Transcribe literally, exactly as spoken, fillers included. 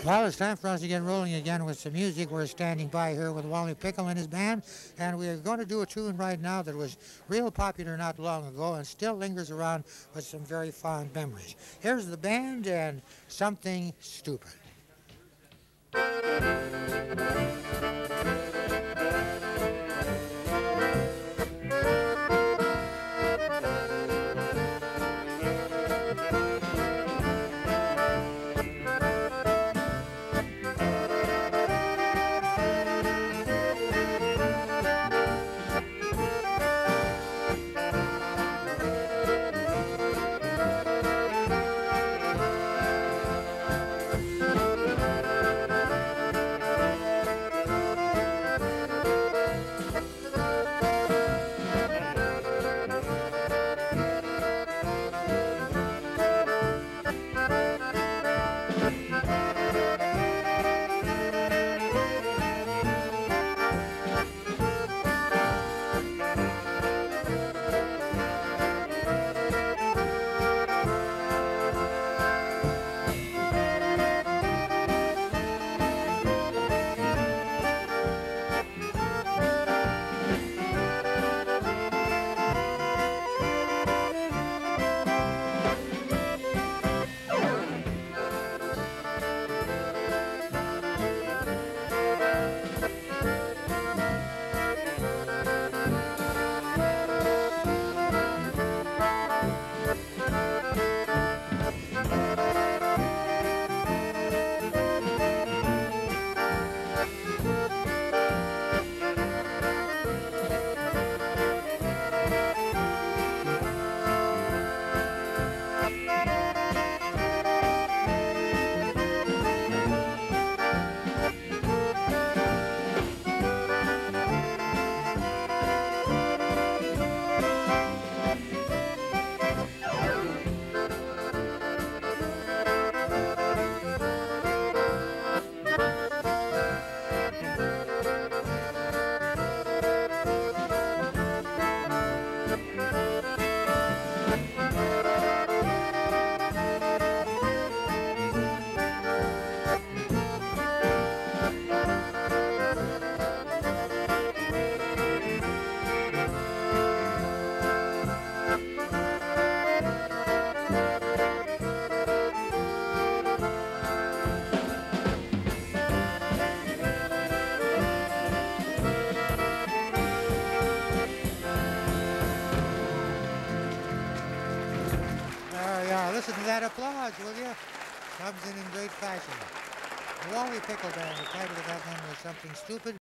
Well, it's time for us to get rolling again with some music. We're standing by here with Wally Pickle and his band, and we're going to do a tune right now that was real popular not long ago and still lingers around with some very fond memories. Here's the band and Something Stupid. Listen to that applause, will you? Comes in in great fashion. The Wally Pickle Band, the title of that one was Something Stupid.